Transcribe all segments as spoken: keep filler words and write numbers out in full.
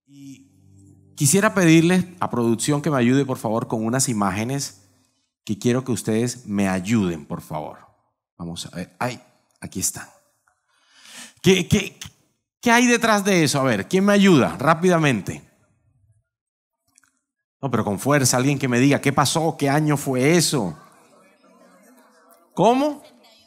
Y quisiera pedirles a producción que me ayude por favor con unas imágenes que quiero que ustedes me ayuden, por favor. Vamos a ver. Ay, aquí están. ¿Qué, qué, qué hay detrás de eso? A ver, ¿quién me ayuda rápidamente? No, pero con fuerza, alguien que me diga qué pasó, qué año fue eso. ¿Cómo?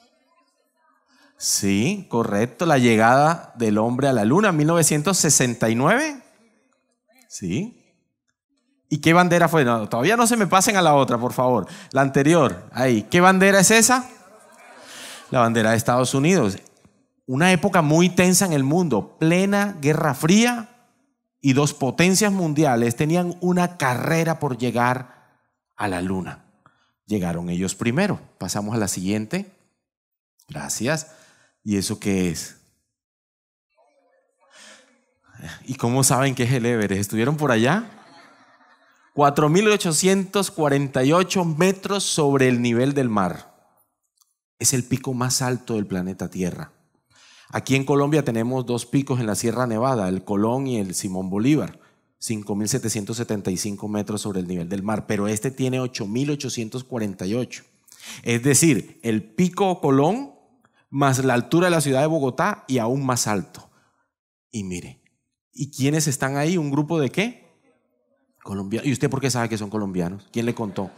Sí, correcto, la llegada del hombre a la luna, mil novecientos sesenta y nueve. Sí. ¿Y qué bandera fue? No, todavía no se me pasen a la otra, por favor. La anterior, ahí. ¿Qué bandera es esa? La bandera de Estados Unidos. Una época muy tensa en el mundo, plena Guerra Fría, y dos potencias mundiales tenían una carrera por llegar a la luna. Llegaron ellos primero. Pasamos a la siguiente. Gracias. ¿Y eso qué es? ¿Y cómo saben que es el Everest? ¿Estuvieron por allá? cuatro mil ochocientos cuarenta y ocho metros sobre el nivel del mar. Es el pico más alto del planeta Tierra. Aquí en Colombia tenemos dos picos en la Sierra Nevada, el Colón y el Simón Bolívar, cinco mil setecientos setenta y cinco metros sobre el nivel del mar, pero este tiene ocho mil ochocientos cuarenta y ocho. Es decir, el pico Colón más la altura de la ciudad de Bogotá y aún más alto. Y mire, ¿y quiénes están ahí? ¿Un grupo de qué? Colombianos. ¿Y usted por qué sabe que son colombianos? ¿Quién le contó?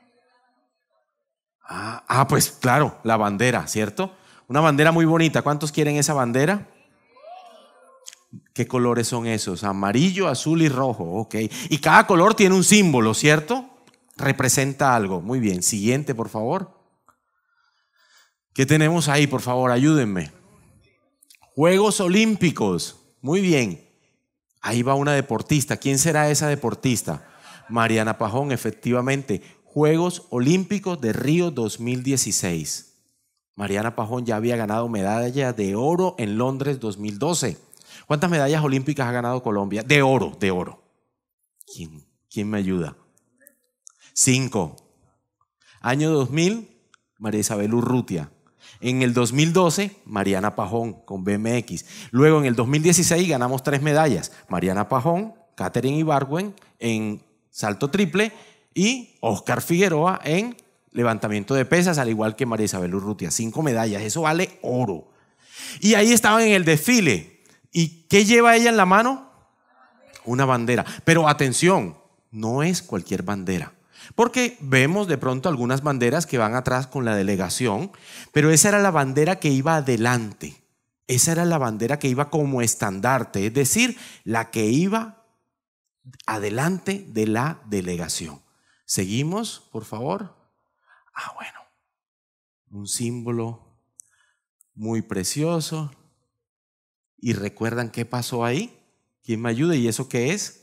Ah, ah, pues claro, la bandera, ¿cierto? Una bandera muy bonita. ¿Cuántos quieren esa bandera? ¿Qué colores son esos? Amarillo, azul y rojo. Ok. Y cada color tiene un símbolo, ¿cierto? Representa algo. Muy bien. Siguiente, por favor. ¿Qué tenemos ahí? Por favor, ayúdenme. Juegos Olímpicos. Muy bien. Ahí va una deportista. ¿Quién será esa deportista? Mariana Pajón, efectivamente. Juegos Olímpicos de Río dos mil dieciséis. Mariana Pajón ya había ganado medalla de oro en Londres dos mil doce. ¿Cuántas medallas olímpicas ha ganado Colombia? De oro, de oro. ¿Quién, quién me ayuda? Cinco. Año dos mil, María Isabel Urrutia. En el dos mil doce, Mariana Pajón con B M X. Luego en el dos mil dieciséis ganamos tres medallas. Mariana Pajón, Katherine Ibargüen en salto triple y Oscar Figueroa en levantamiento de pesas, al igual que María Isabel Urrutia. Cinco medallas, eso vale oro. Y ahí estaban en el desfile. ¿Y qué lleva ella en la mano? Una bandera. Pero atención, no es cualquier bandera. Porque vemos de pronto algunas banderas que van atrás con la delegación, pero esa era la bandera que iba adelante. Esa era la bandera que iba como estandarte, es decir, la que iba adelante de la delegación. Seguimos, por favor. Ah, bueno, un símbolo muy precioso. ¿Y recuerdan qué pasó ahí? ¿Quién me ayuda? ¿Y eso qué es?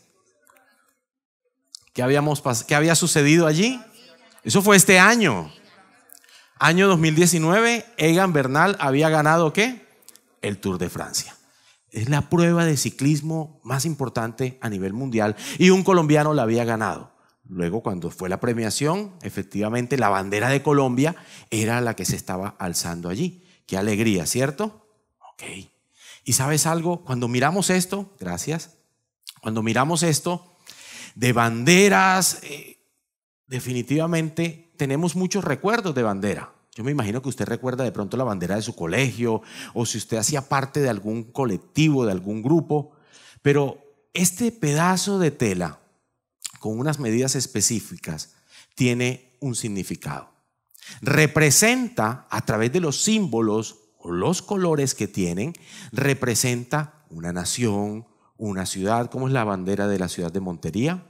¿Qué, habíamos, ¿Qué había sucedido allí? Eso fue este año. Año dos mil diecinueve, Egan Bernal había ganado ¿qué? El Tour de Francia. Es la prueba de ciclismo más importante a nivel mundial y un colombiano la había ganado. Luego, cuando fue la premiación, efectivamente la bandera de Colombia era la que se estaba alzando allí. Qué alegría, ¿cierto? Ok. ¿Y sabes algo? Cuando miramos esto, gracias, cuando miramos esto de banderas, eh, definitivamente tenemos muchos recuerdos de bandera. Yo me imagino que usted recuerda de pronto la bandera de su colegio o si usted hacía parte de algún colectivo, de algún grupo, pero este pedazo de tela con unas medidas específicas tiene un significado. Representa a través de los símbolos o los colores que tienen, representa una nación, una ciudad. ¿Cómo es la bandera de la ciudad de Montería?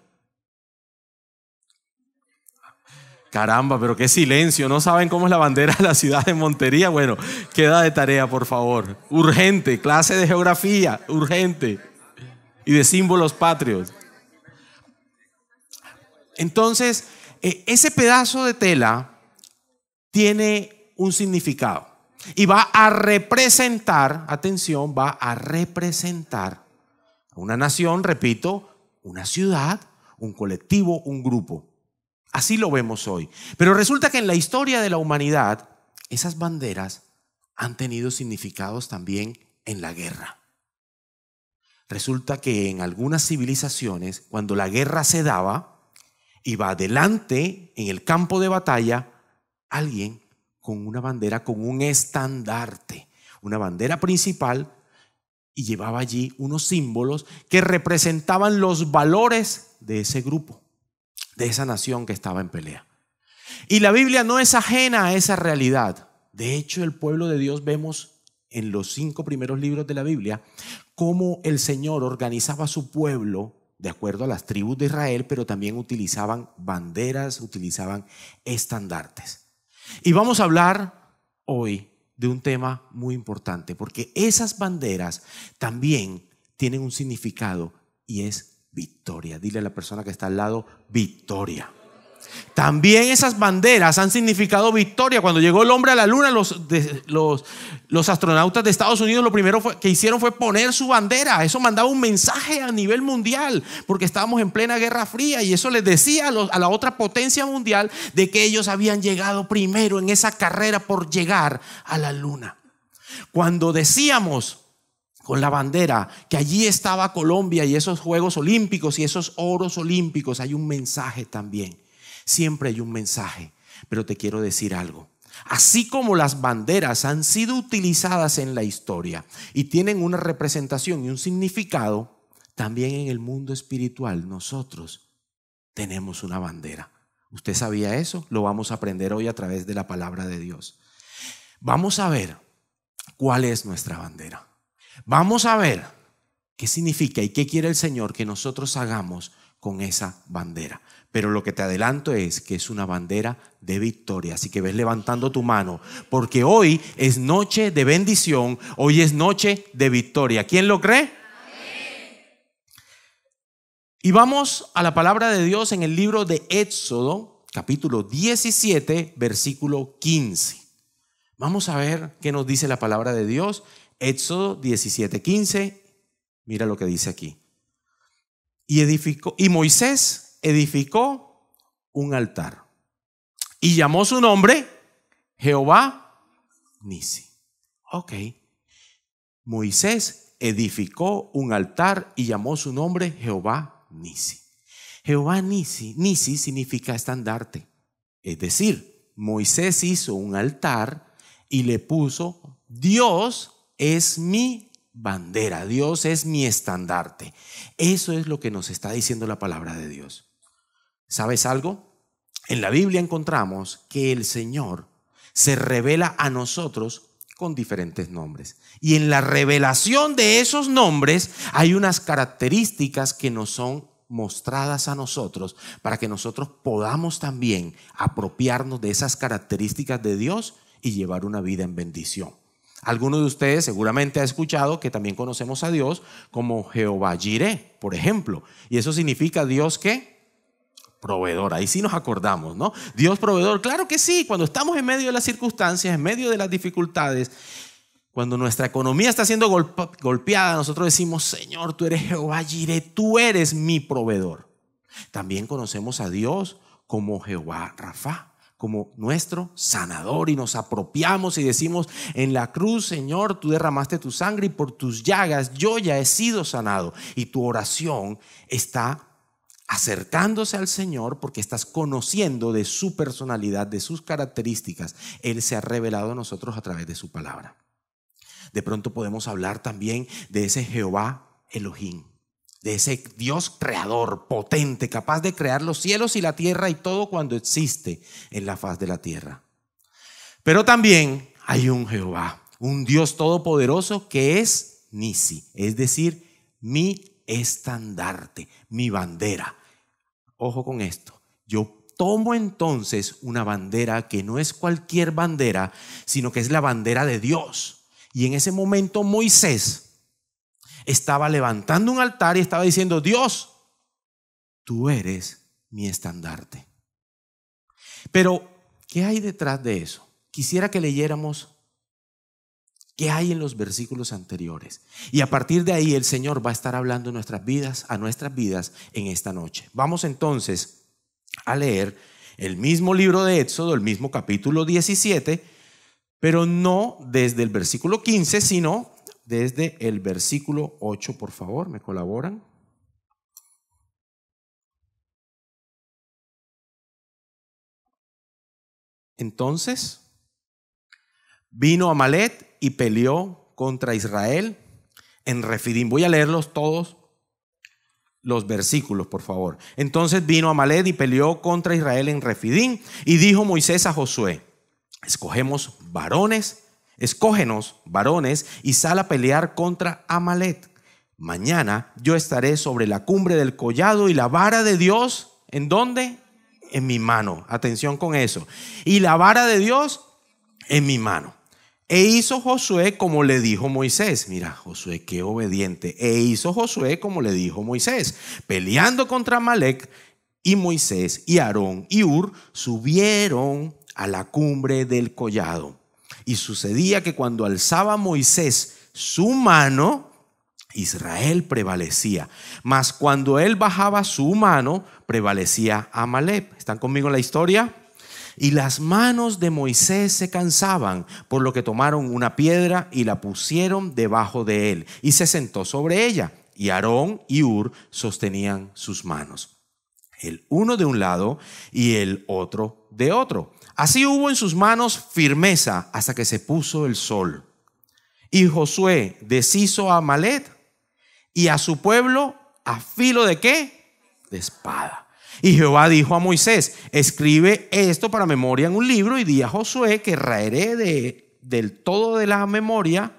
Caramba, pero qué silencio. ¿No saben cómo es la bandera de la ciudad de Montería? Bueno, queda de tarea, por favor. Urgente, clase de geografía, urgente. Y de símbolos patrios. Entonces, ese pedazo de tela tiene un significado. Y va a representar, atención, va a representar a una nación, repito, una ciudad, un colectivo, un grupo. Así lo vemos hoy. Pero resulta que en la historia de la humanidad, esas banderas han tenido significados también en la guerra. Resulta que en algunas civilizaciones, cuando la guerra se daba, iba adelante en el campo de batalla alguien con una bandera, con un estandarte, una bandera principal, y llevaba allí unos símbolos que representaban los valores de ese grupo, de esa nación que estaba en pelea. Y la Biblia no es ajena a esa realidad. De hecho, el pueblo de Dios, vemos en los cinco primeros libros de la Biblia cómo el Señor organizaba a su pueblo de acuerdo a las tribus de Israel, pero también utilizaban banderas, utilizaban estandartes. Y vamos a hablar hoy de un tema muy importante, porque esas banderas también tienen un significado y es victoria. Dile a la persona que está al lado, victoria. También esas banderas han significado victoria. Cuando llegó el hombre a la luna, los, de, los, los astronautas de Estados Unidos lo primero fue, que hicieron fue poner su bandera. Eso mandaba un mensaje a nivel mundial, porque estábamos en plena Guerra Fría, y eso les decía a, los, a la otra potencia mundial de que ellos habían llegado primero en esa carrera por llegar a la luna. Cuando decíamos con la bandera que allí estaba Colombia y esos Juegos Olímpicos y esos oros olímpicos, hay un mensaje también. Siempre hay un mensaje, pero te quiero decir algo. Así como las banderas han sido utilizadas en la historia y tienen una representación y un significado, también en el mundo espiritual nosotros tenemos una bandera. ¿Usted sabía eso? Lo vamos a aprender hoy a través de la palabra de Dios. Vamos a ver cuál es nuestra bandera. Vamos a ver qué significa y qué quiere el Señor que nosotros hagamos con esa bandera. Pero lo que te adelanto es que es una bandera de victoria. Así que ves levantando tu mano, porque hoy es noche de bendición, hoy es noche de victoria. ¿Quién lo cree? Amén. Y vamos a la palabra de Dios en el libro de Éxodo, capítulo diecisiete, versículo quince. Vamos a ver qué nos dice la palabra de Dios. Éxodo diecisiete, quince. Mira lo que dice aquí. Y edificó, y Moisés edificó un altar y llamó su nombre Jehová Nisi. Ok. Moisés edificó un altar y llamó su nombre Jehová Nisi. Jehová Nisi, Nisi significa estandarte. Es decir, Moisés hizo un altar y le puso: Dios es mi bandera, Dios es mi estandarte. Eso es lo que nos está diciendo la palabra de Dios. ¿Sabes algo? En la Biblia encontramos que el Señor se revela a nosotros con diferentes nombres. Y en la revelación de esos nombres hay unas características que nos son mostradas a nosotros para que nosotros podamos también apropiarnos de esas características de Dios y llevar una vida en bendición. Algunos de ustedes seguramente ha escuchado que también conocemos a Dios como Jehová Jireh, por ejemplo. Y eso significa Dios ¿qué? Proveedor. Ahí sí nos acordamos, ¿no? Dios proveedor, claro que sí. Cuando estamos en medio de las circunstancias, en medio de las dificultades, cuando nuestra economía está siendo golpe, golpeada, nosotros decimos: Señor, tú eres Jehová Jireh, tú eres mi proveedor. También conocemos a Dios como Jehová Rafa, como nuestro sanador, y nos apropiamos y decimos: en la cruz, Señor, tú derramaste tu sangre y por tus llagas yo ya he sido sanado. Y tu oración está acercándose al Señor porque estás conociendo de su personalidad, de sus características. Él se ha revelado a nosotros a través de su palabra. De pronto podemos hablar también de ese Jehová Elohim, de ese Dios creador, potente, capaz de crear los cielos y la tierra y todo cuando existe en la faz de la tierra. Pero también hay un Jehová, un Dios todopoderoso que es Nisi, es decir, mi estandarte, mi bandera. Ojo con esto, yo tomo entonces una bandera que no es cualquier bandera, sino que es la bandera de Dios. Y en ese momento Moisés estaba levantando un altar y estaba diciendo: Dios, tú eres mi estandarte. Pero, ¿qué hay detrás de eso? Quisiera que leyéramos qué hay en los versículos anteriores. Y a partir de ahí el Señor va a estar hablando en nuestras vidas, a nuestras vidas en esta noche. Vamos entonces a leer el mismo libro de Éxodo, el mismo capítulo diecisiete, pero no desde el versículo quince, sino desde el versículo ocho, por favor, ¿me colaboran? Entonces vino Amalec y peleó contra Israel en Refidim. Voy a leerlos todos los versículos, por favor. Entonces vino Amalec y peleó contra Israel en Refidim, y dijo Moisés a Josué: escogemos varones, escógenos varones y sal a pelear contra Amalec. Mañana yo estaré sobre la cumbre del collado y la vara de Dios, ¿en dónde? En mi mano. Atención con eso. Y la vara de Dios en mi mano. E hizo Josué como le dijo Moisés. Mira, Josué, qué obediente. E hizo Josué como le dijo Moisés, peleando contra Amalec. Y Moisés y Aarón y Hur subieron a la cumbre del collado. Y sucedía que cuando alzaba Moisés su mano, Israel prevalecía, mas cuando él bajaba su mano, prevalecía Amalec. ¿Están conmigo en la historia? Y las manos de Moisés se cansaban, por lo que tomaron una piedra y la pusieron debajo de él, y se sentó sobre ella. Y Aarón y Hur sostenían sus manos, el uno de un lado y el otro de otro. Así hubo en sus manos firmeza hasta que se puso el sol. Y Josué deshizo a Amalec y a su pueblo a filo de ¿qué? De espada. Y Jehová dijo a Moisés: escribe esto para memoria en un libro, y di a Josué que raeré de, del todo de la memoria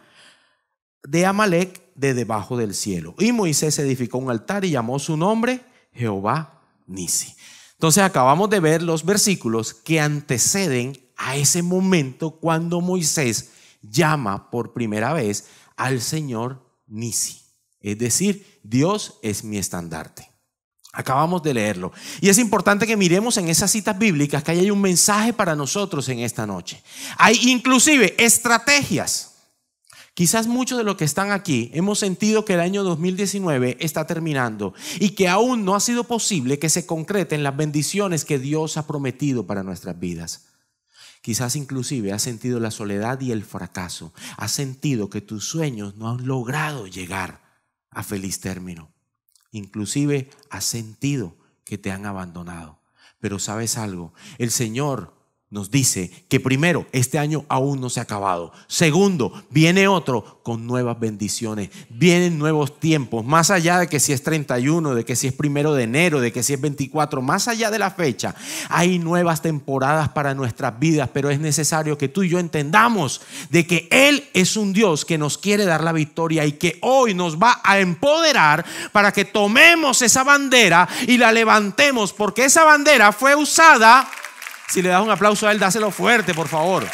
de Amalec de debajo del cielo. Y Moisés edificó un altar y llamó su nombre Jehová Nisi. Entonces acabamos de ver los versículos que anteceden a ese momento cuando Moisés llama por primera vez al Señor Nisi. Es decir, Dios es mi estandarte. Acabamos de leerlo. Y es importante que miremos en esas citas bíblicas que ahí hay un mensaje para nosotros en esta noche. Hay inclusive estrategias. Quizás muchos de los que están aquí hemos sentido que el año dos mil diecinueve está terminando y que aún no ha sido posible que se concreten las bendiciones que Dios ha prometido para nuestras vidas. Quizás inclusive has sentido la soledad y el fracaso. Has sentido que tus sueños no han logrado llegar a feliz término. Inclusive has sentido que te han abandonado. Pero ¿sabes algo? El Señor nos dice que primero, este año aún no se ha acabado. Segundo, viene otro con nuevas bendiciones. Vienen nuevos tiempos, más allá de que si es treinta y uno, de que si es primero de enero, de que si es veinticuatro, más allá de la fecha, hay nuevas temporadas para nuestras vidas. Pero es necesario que tú y yo entendamos de que Él es un Dios que nos quiere dar la victoria y que hoy nos va a empoderar para que tomemos esa bandera y la levantemos, porque esa bandera fue usada. Si le das un aplauso a él, dáselo fuerte, por favor.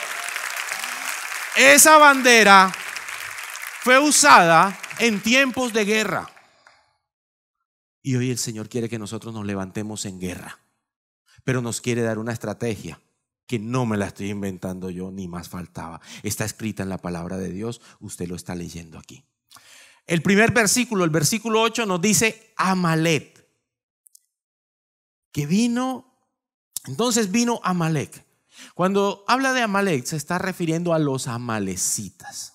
Esa bandera fue usada en tiempos de guerra. Y hoy el Señor quiere que nosotros nos levantemos en guerra. Pero nos quiere dar una estrategia que no me la estoy inventando yo, ni más faltaba. Está escrita en la palabra de Dios. Usted lo está leyendo aquí. El primer versículo, el versículo ocho, nos dice Amalec, que vino. Entonces vino Amalec. Cuando habla de Amalec se está refiriendo a los amalecitas,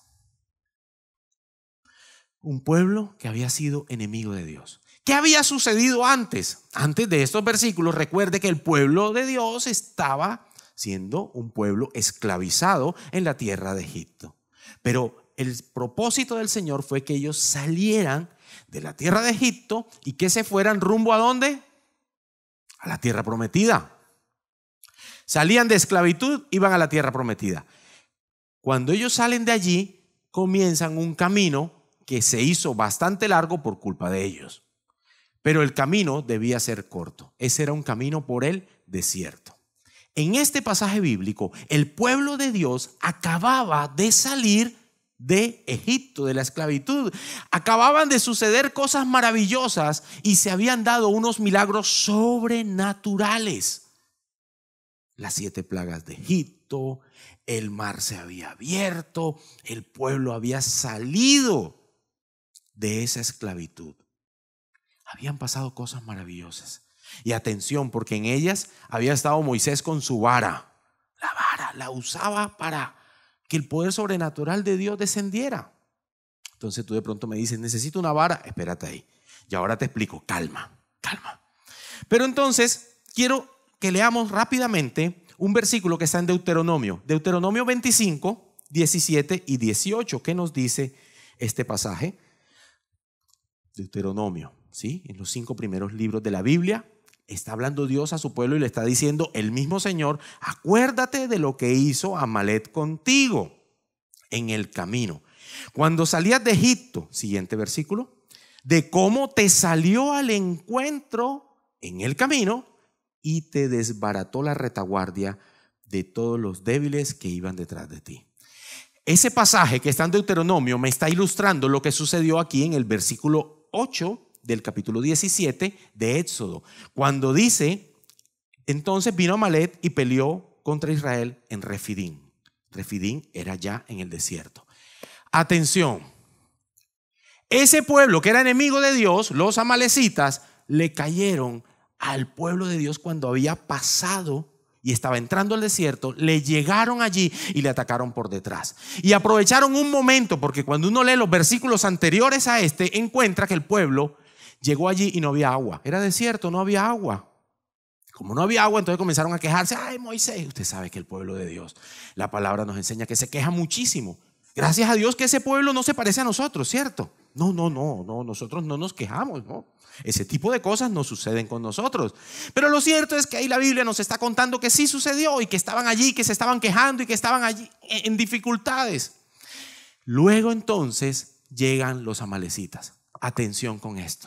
un pueblo que había sido enemigo de Dios. ¿Qué había sucedido antes? Antes de estos versículos, recuerde que el pueblo de Dios estaba siendo un pueblo esclavizado en la tierra de Egipto. Pero el propósito del Señor fue que ellos salieran de la tierra de Egipto y que se fueran rumbo ¿a dónde? A la tierra prometida. Salían de esclavitud, iban a la tierra prometida. Cuando ellos salen de allí, comienzan un camino que se hizo bastante largo por culpa de ellos. Pero el camino debía ser corto. Ese era un camino por el desierto. En este pasaje bíblico, el pueblo de Dios acababa de salir de Egipto, de la esclavitud. Acababan de suceder cosas maravillosas y se habían dado unos milagros sobrenaturales. Las siete plagas de Egipto, el mar se había abierto, el pueblo había salido de esa esclavitud. Habían pasado cosas maravillosas. Y atención, porque en ellas había estado Moisés con su vara. La vara la usaba para que el poder sobrenatural de Dios descendiera. Entonces tú de pronto me dices, necesito una vara, espérate ahí. Y ahora te explico, calma, calma. Pero entonces quiero que leamos rápidamente un versículo que está en Deuteronomio. Deuteronomio veinticinco, diecisiete y dieciocho. ¿Qué nos dice este pasaje? Deuteronomio, ¿sí? En los cinco primeros libros de la Biblia está hablando Dios a su pueblo y le está diciendo el mismo Señor, acuérdate de lo que hizo Amalek contigo en el camino. Cuando salías de Egipto, siguiente versículo, de cómo te salió al encuentro en el camino y te desbarató la retaguardia de todos los débiles que iban detrás de ti. Ese pasaje que está en Deuteronomio me está ilustrando lo que sucedió aquí en el versículo ocho del capítulo diecisiete de Éxodo, cuando dice, entonces vino Amalek y peleó contra Israel en Refidín. Refidín era ya en el desierto. Atención, ese pueblo que era enemigo de Dios, los amalecitas, le cayeron al pueblo de Dios cuando había pasado y estaba entrando al desierto, le llegaron allí y le atacaron por detrás. Y aprovecharon un momento, porque cuando uno lee los versículos anteriores a este, encuentra que el pueblo llegó allí y no había agua. Era desierto, no había agua. Como no había agua, entonces comenzaron a quejarse. Ay, Moisés, usted sabe que el pueblo de Dios, la palabra nos enseña que se queja muchísimo. Gracias a Dios que ese pueblo no se parece a nosotros, ¿cierto? No, no, no, no, nosotros no nos quejamos, ¿no? Ese tipo de cosas no suceden con nosotros. Pero lo cierto es que ahí la Biblia nos está contando que sí sucedió y que estaban allí, que se estaban quejando y que estaban allí en dificultades. Luego entonces llegan los amalecitas. Atención con esto.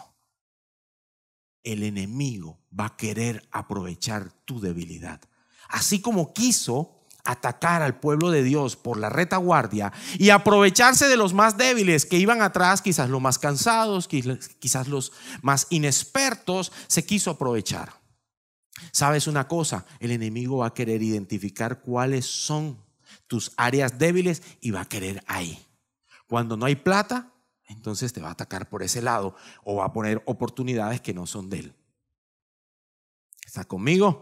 El enemigo va a querer aprovechar tu debilidad. Así como quiso atacar al pueblo de Dios por la retaguardia y aprovecharse de los más débiles que iban atrás, quizás los más cansados, quizás los más inexpertos, se quiso aprovechar. ¿Sabes una cosa? El enemigo va a querer identificar cuáles son tus áreas débiles y va a querer ahí. Cuando no hay plata, entonces te va a atacar por ese lado o va a poner oportunidades que no son de él. ¿Estás conmigo?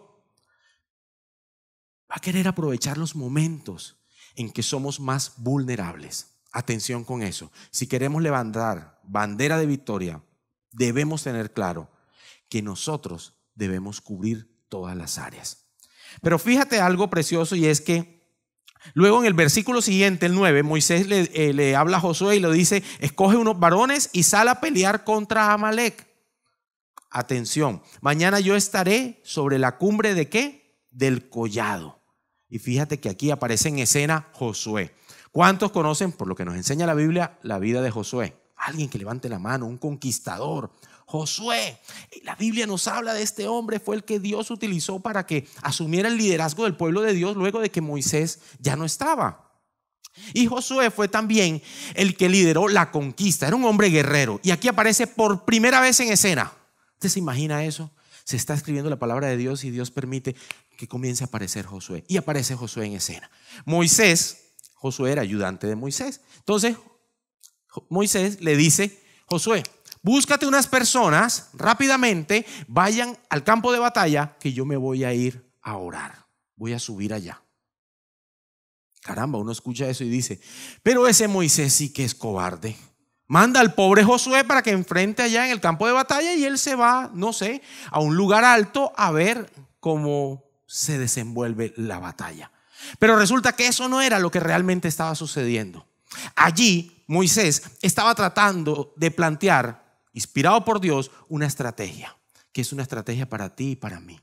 Va a querer aprovechar los momentos en que somos más vulnerables. Atención con eso. Si queremos levantar bandera de victoria, debemos tener claro que nosotros debemos cubrir todas las áreas. Pero fíjate algo precioso, y es que luego en el versículo siguiente, el nueve, Moisés le, eh, le habla a Josué y le dice, escoge unos varones y sal a pelear contra Amalek. Atención, mañana yo estaré sobre la cumbre de ¿qué? Del collado. Y fíjate que aquí aparece en escena Josué. ¿Cuántos conocen, por lo que nos enseña la Biblia, la vida de Josué? Alguien que levante la mano, un conquistador. Josué, la Biblia nos habla de este hombre, fue el que Dios utilizó para que asumiera el liderazgo del pueblo de Dios luego de que Moisés ya no estaba. Y Josué fue también el que lideró la conquista, era un hombre guerrero. Y aquí aparece por primera vez en escena. ¿Usted se imagina eso? Se está escribiendo la palabra de Dios y Dios permite que comience a aparecer Josué. Y aparece Josué en escena. Moisés, Josué era ayudante de Moisés. Entonces Moisés le dice, Josué, búscate unas personas rápidamente, vayan al campo de batalla, que yo me voy a ir a orar. Voy a subir allá. Caramba, uno escucha eso y dice, pero ese Moisés sí que es cobarde. Manda al pobre Josué para que enfrente allá en el campo de batalla y él se va, no sé, a un lugar alto a ver cómo se desenvuelve la batalla. Pero resulta que eso no era lo que realmente estaba sucediendo. Allí Moisés estaba tratando de plantear, inspirado por Dios, una estrategia, que es una estrategia para ti y para mí.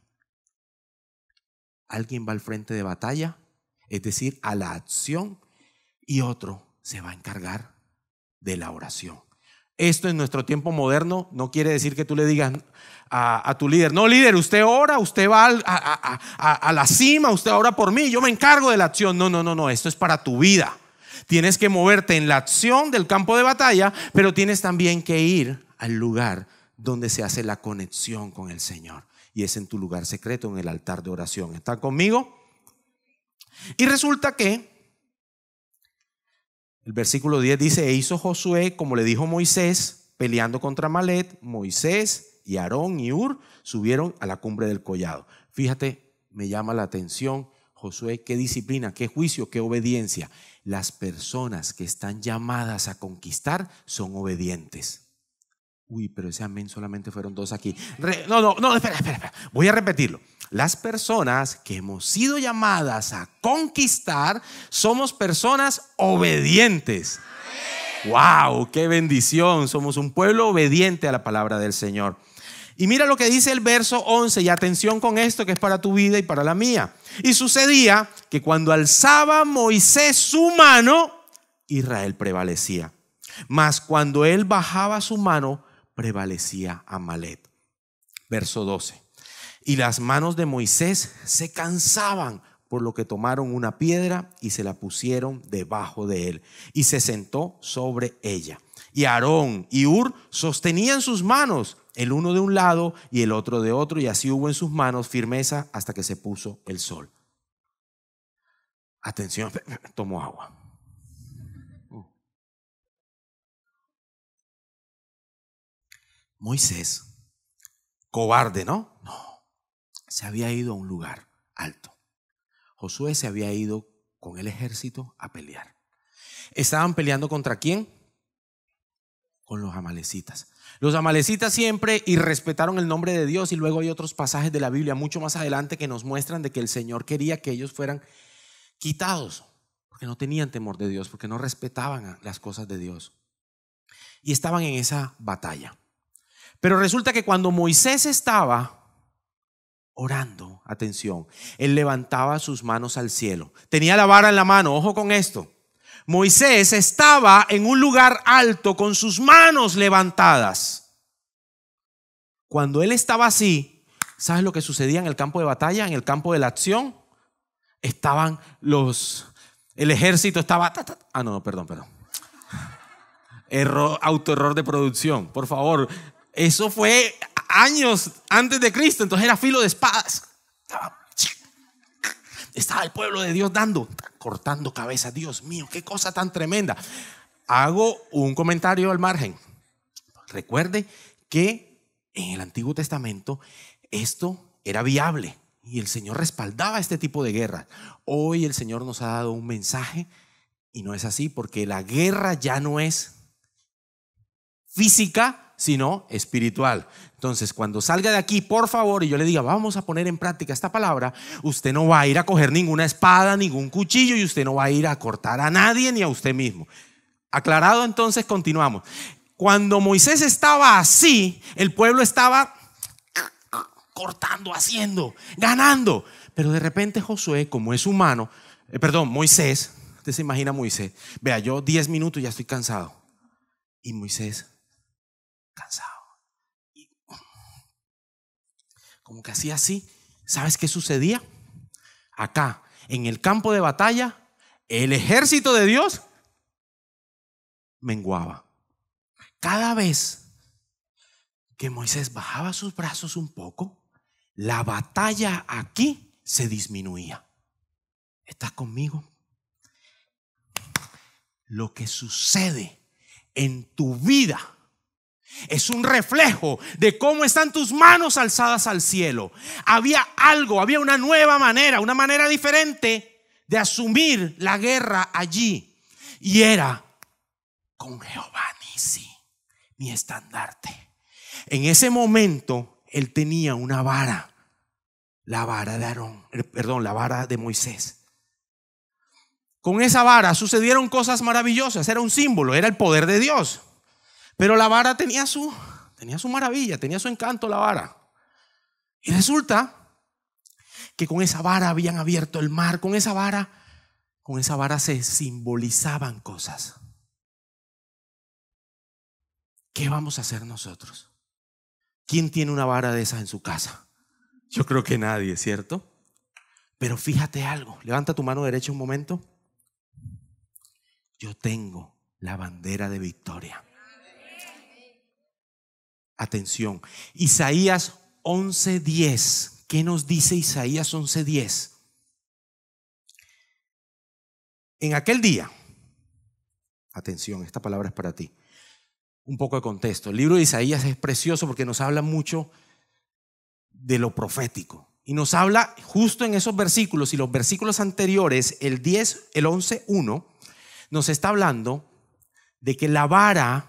Alguien va al frente de batalla, es decir, a la acción, y otro se va a encargar de la oración. Esto en nuestro tiempo moderno no quiere decir que tú le digas a, a tu líder, no, líder, usted ora, usted va a, a, a, a la cima, usted ora por mí, yo me encargo de la acción. No, no, no, no, esto es para tu vida. Tienes que moverte en la acción del campo de batalla, pero tienes también que ir al lugar donde se hace la conexión con el Señor, y es en tu lugar secreto, en el altar de oración. ¿Están conmigo? Y resulta que el versículo diez dice, e hizo Josué como le dijo Moisés, peleando contra Amalek. Moisés y Aarón y Hur subieron a la cumbre del collado. Fíjate, me llama la atención, Josué, qué disciplina, qué juicio, qué obediencia. Las personas que están llamadas a conquistar son obedientes. Uy, pero ese amén solamente fueron dos aquí. Re, no, no, no, espera, espera, espera. Voy a repetirlo. Las personas que hemos sido llamadas a conquistar somos personas obedientes. ¡Wow! ¡Qué bendición! Somos un pueblo obediente a la palabra del Señor. Y mira lo que dice el verso once, y atención con esto que es para tu vida y para la mía. Y sucedía que cuando alzaba Moisés su mano, Israel prevalecía. Mas cuando él bajaba su mano, prevalecía Amalec. Verso doce. Y las manos de Moisés se cansaban, por lo que tomaron una piedra y se la pusieron debajo de él, y se sentó sobre ella. Y Aarón y Hur sostenían sus manos, el uno de un lado y el otro de otro, y así hubo en sus manos firmeza hasta que se puso el sol. Atención, tomo agua. Moisés, cobarde, ¿no? No, se había ido a un lugar alto. Josué se había ido con el ejército a pelear. ¿Estaban peleando contra quién? Con los amalecitas. Los amalecitas siempre irrespetaron el nombre de Dios, y luego hay otros pasajes de la Biblia mucho más adelante que nos muestran de que el Señor quería que ellos fueran quitados, porque no tenían temor de Dios, porque no respetaban las cosas de Dios. Y estaban en esa batalla. Pero resulta que cuando Moisés estaba orando, atención, él levantaba sus manos al cielo. Tenía la vara en la mano, ojo con esto. Moisés estaba en un lugar alto con sus manos levantadas. Cuando él estaba así, ¿sabes lo que sucedía en el campo de batalla, en el campo de la acción? Estaban los, el ejército estaba, ah no, perdón, perdón. Error, autoerror de producción, por favor. Eso fue años antes de Cristo, entonces era filo de espadas. Estaba, estaba el pueblo de Dios dando, cortando cabezas. Dios mío, qué cosa tan tremenda. Hago un comentario al margen. Recuerde que en el Antiguo Testamento esto era viable y el Señor respaldaba este tipo de guerra. Hoy el Señor nos ha dado un mensaje y no es así, porque la guerra ya no es física, sino espiritual. Entonces, cuando salga de aquí, por favor, y yo le diga, vamos a poner en práctica esta palabra, usted no va a ir a coger ninguna espada, ningún cuchillo, y usted no va a ir a cortar a nadie ni a usted mismo. Aclarado, entonces continuamos. Cuando Moisés estaba así, el pueblo estaba cortando, haciendo, ganando. Pero de repente Josué, como es humano, eh, perdón, Moisés, usted se imagina a Moisés, vea, yo diez minutos ya estoy cansado. Y Moisés, cansado. Y como que hacía así. ¿Sabes qué sucedía? Acá, en el campo de batalla, el ejército de Dios menguaba. Cada vez que Moisés bajaba sus brazos un poco, la batalla aquí se disminuía. ¿Estás conmigo? Lo que sucede en tu vida es un reflejo de cómo están tus manos alzadas al cielo. Había algo, había una nueva manera, una manera diferente de asumir la guerra allí. Y era con Jehová Nisi, mi estandarte. En ese momento él tenía una vara, la vara de Aarón, perdón, la vara de Moisés. Con esa vara sucedieron cosas maravillosas, era un símbolo, era el poder de Dios. Pero la vara tenía su, tenía su maravilla, tenía su encanto la vara. Y resulta que con esa vara habían abierto el mar, con esa vara, con esa vara se simbolizaban cosas. ¿Qué vamos a hacer nosotros? ¿Quién tiene una vara de esas en su casa? Yo creo que nadie, ¿cierto? Pero fíjate algo, levanta tu mano derecha un momento. Yo tengo la bandera de victoria. Atención, Isaías once diez. ¿Qué nos dice Isaías once diez? En aquel día, atención, esta palabra es para ti. Un poco de contexto. El libro de Isaías es precioso porque nos habla mucho de lo profético. y nos habla justo en esos versículos y los versículos anteriores, el diez, el once, uno, nos está hablando de que la vara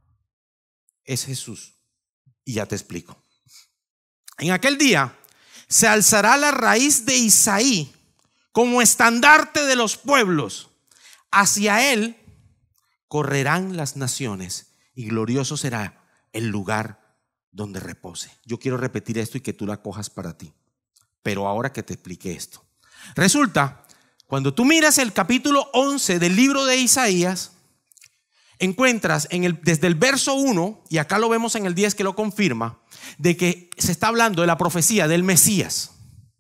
es Jesús. Y ya te explico. En aquel día se alzará la raíz de Isaí como estandarte de los pueblos. Hacia él correrán las naciones y glorioso será el lugar donde repose. Yo quiero repetir esto y que tú la cojas para ti. Pero ahora que te explique esto, resulta, cuando tú miras el capítulo once del libro de Isaías, encuentras en el, desde el verso uno, y acá lo vemos en el diez que lo confirma, de que se está hablando de la profecía del Mesías.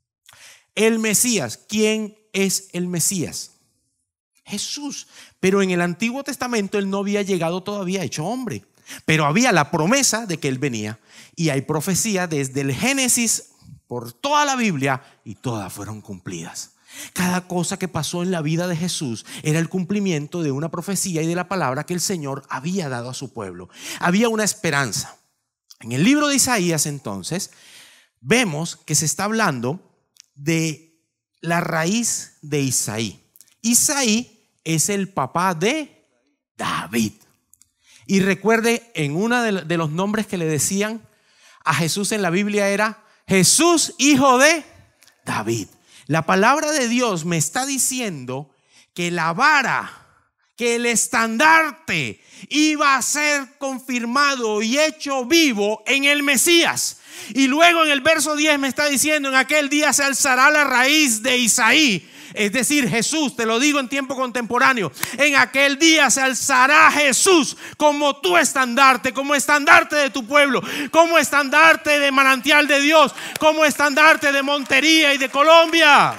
El Mesías, ¿quién es el Mesías? Jesús. Pero en el Antiguo Testamento él no había llegado todavía hecho hombre, pero había la promesa de que él venía, y hay profecía desde el Génesis por toda la Biblia, y todas fueron cumplidas. Cada cosa que pasó en la vida de Jesús era el cumplimiento de una profecía y de la palabra que el Señor había dado a su pueblo. Había una esperanza. En el libro de Isaías, entonces, vemos que se está hablando de la raíz de Isaí. Isaí es el papá de David. Y recuerde, en uno de los nombres que le decían a Jesús en la Biblia era Jesús, hijo de David. La palabra de Dios me está diciendo que la vara, que el estandarte iba a ser confirmado y hecho vivo en el Mesías. Y luego en el verso diez me está diciendo: en aquel día se alzará la raíz de Isaí, es decir, Jesús. Te lo digo en tiempo contemporáneo. En aquel día se alzará Jesús como tu estandarte, como estandarte de tu pueblo, como estandarte de Manantial de Dios, como estandarte de Montería y de Colombia.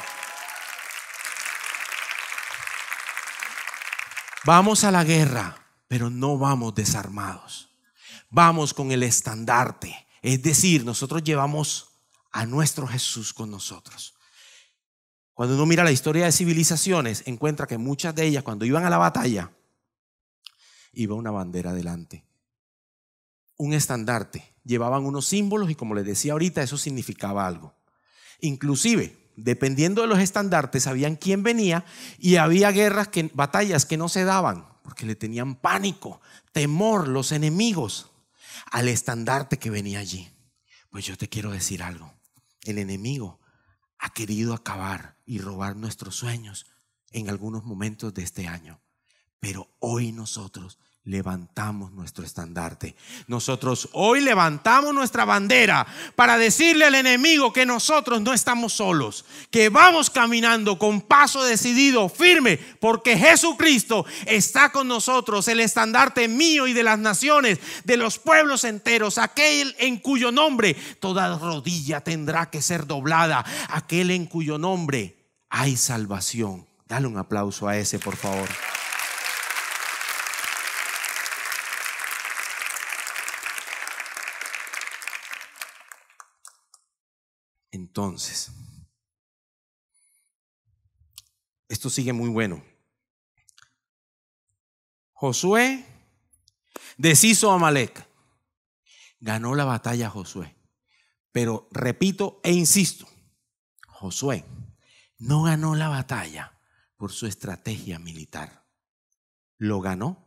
Vamos a la guerra, pero no vamos desarmados. Vamos con el estandarte. Es decir, nosotros llevamos a nuestro Jesús con nosotros. Cuando uno mira la historia de civilizaciones, encuentra que muchas de ellas, cuando iban a la batalla, iba una bandera delante, un estandarte, llevaban unos símbolos, y como les decía ahorita, eso significaba algo. Inclusive, dependiendo de los estandartes, sabían quién venía, y había guerras, que, batallas que no se daban, porque le tenían pánico, temor los enemigos al estandarte que venía allí. Pues yo te quiero decir algo: el enemigo ha querido acabar y robar nuestros sueños en algunos momentos de este año, pero hoy nosotros levantamos nuestro estandarte. Nosotros hoy levantamos nuestra bandera para decirle al enemigo que nosotros no estamos solos, que vamos caminando con paso decidido, firme, porque Jesucristo está con nosotros, el estandarte mío y de las naciones, de los pueblos enteros, aquel en cuyo nombre toda rodilla tendrá que ser doblada, aquel en cuyo nombre hay salvación. Dale un aplauso a ese, por favor. Entonces, esto sigue muy bueno. Josué deshizo a Amalek. Ganó la batalla Josué. Pero repito e insisto, Josué no ganó la batalla por su estrategia militar. Lo ganó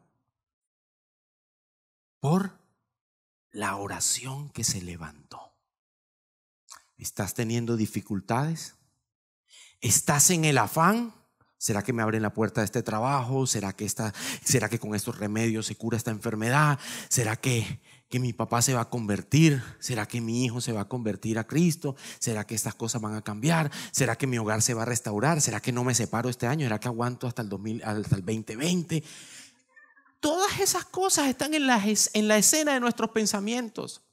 por la oración que se levantó. ¿Estás teniendo dificultades? ¿Estás en el afán? ¿Será que me abren la puerta de este trabajo? ¿Será que, esta, ¿será que con estos remedios se cura esta enfermedad? ¿Será que, que mi papá se va a convertir? ¿Será que mi hijo se va a convertir a Cristo? ¿Será que estas cosas van a cambiar? ¿Será que mi hogar se va a restaurar? ¿Será que no me separo este año? ¿Será que aguanto hasta el, dos mil, hasta el veinte veinte? Todas esas cosas están en la, en la escena de nuestros pensamientos.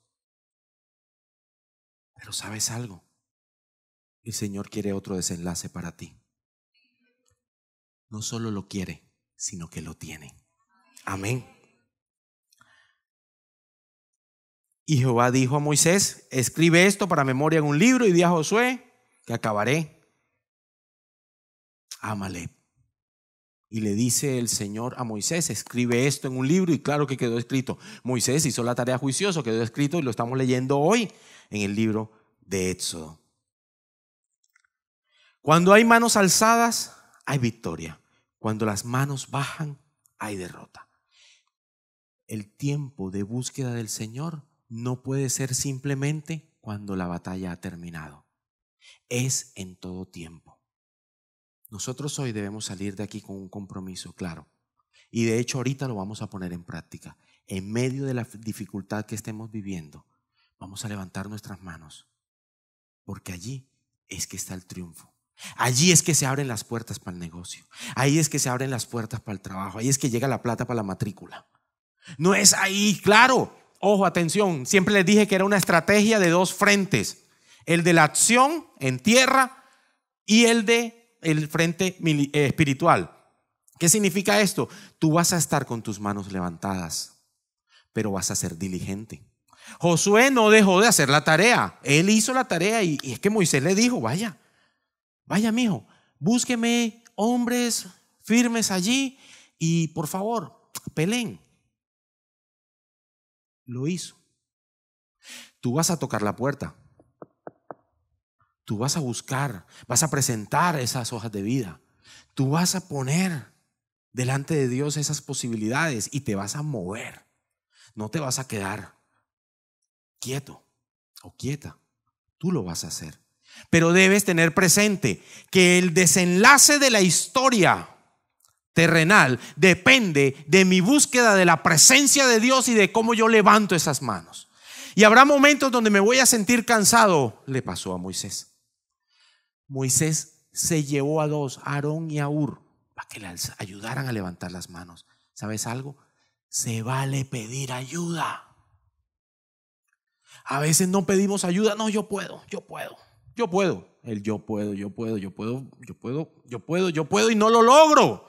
Pero ¿sabes algo? El Señor quiere otro desenlace para ti. No solo lo quiere, sino que lo tiene. Amén. Y Jehová dijo a Moisés: escribe esto para memoria en un libro, y di a Josué que acabaré a Amalek. Y le dice el Señor a Moisés: escribe esto en un libro, y claro que quedó escrito. Moisés hizo la tarea juiciosa, quedó escrito, y lo estamos leyendo hoy en el libro de Éxodo. Cuando hay manos alzadas, hay victoria. Cuando las manos bajan, hay derrota. El tiempo de búsqueda del Señor no puede ser simplemente cuando la batalla ha terminado. Es en todo tiempo. Nosotros hoy debemos salir de aquí con un compromiso claro. Y de hecho ahorita lo vamos a poner en práctica. En medio de la dificultad que estemos viviendo, vamos a levantar nuestras manos. Porque allí es que está el triunfo. Allí es que se abren las puertas para el negocio. Ahí es que se abren las puertas para el trabajo. Ahí es que llega la plata para la matrícula. No es ahí, claro. Ojo, atención. Siempre les dije que era una estrategia de dos frentes. El de la acción en tierra y el de el frente espiritual. ¿Qué significa esto? Tú vas a estar con tus manos levantadas, pero vas a ser diligente. Josué no dejó de hacer la tarea. Él hizo la tarea y, y es que Moisés le dijo, vaya. Vaya, mijo, búsqueme hombres firmes allí y por favor, peleen. Lo hizo. Tú vas a tocar la puerta. Tú vas a buscar, vas a presentar esas hojas de vida. Tú vas a poner delante de Dios esas posibilidades y te vas a mover. No te vas a quedar quieto o quieta. Tú lo vas a hacer. Pero debes tener presente que el desenlace de la historia terrenal depende de mi búsqueda de la presencia de Dios y de cómo yo levanto esas manos. Y habrá momentos donde me voy a sentir cansado. Le pasó a Moisés. Moisés se llevó a dos, a Aarón y a Hur, para que le ayudaran a levantar las manos. ¿Sabes algo? Se vale pedir ayuda. A veces no pedimos ayuda. No, yo puedo, yo puedo. Yo puedo, el yo puedo, yo puedo, yo puedo, yo puedo, yo puedo, yo puedo y no lo logro.